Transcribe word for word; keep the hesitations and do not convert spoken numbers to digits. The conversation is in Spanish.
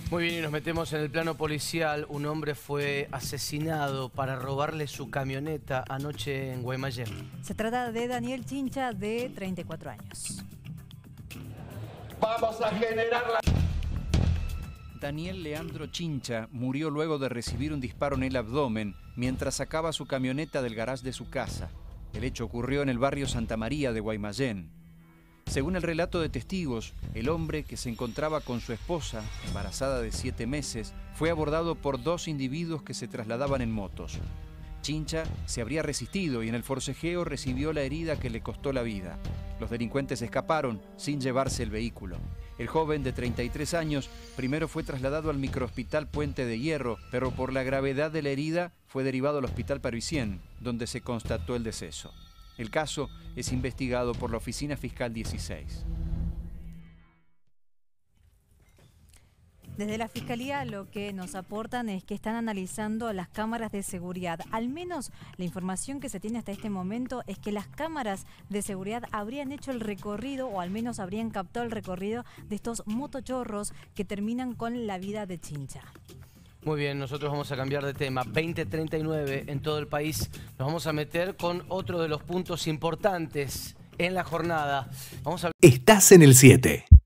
Muy bien, y nos metemos en el plano policial. Un hombre fue asesinado para robarle su camioneta anoche en Guaymallén. Se trata de Daniel Chincha, de treinta y cuatro años. Vamos a generar la... Daniel Leandro Chincha murió luego de recibir un disparo en el abdomen mientras sacaba su camioneta del garage de su casa. El hecho ocurrió en el barrio Santa María de Guaymallén. Según el relato de testigos, el hombre, que se encontraba con su esposa, embarazada de siete meses, fue abordado por dos individuos que se trasladaban en motos. Chincha se habría resistido y en el forcejeo recibió la herida que le costó la vida. Los delincuentes escaparon sin llevarse el vehículo. El joven de treinta y tres años primero fue trasladado al microhospital Puente de Hierro, pero por la gravedad de la herida fue derivado al hospital Parisien, donde se constató el deceso. El caso es investigado por la Oficina Fiscal dieciséis. Desde la Fiscalía lo que nos aportan es que están analizando las cámaras de seguridad. Al menos la información que se tiene hasta este momento es que las cámaras de seguridad habrían hecho el recorrido, o al menos habrían captado el recorrido de estos motochorros que terminan con la vida de Chincha. Muy bien, nosotros vamos a cambiar de tema. veinte treinta y nueve en todo el país. Nos vamos a meter con otro de los puntos importantes en la jornada. Vamos a... Estás en el siete.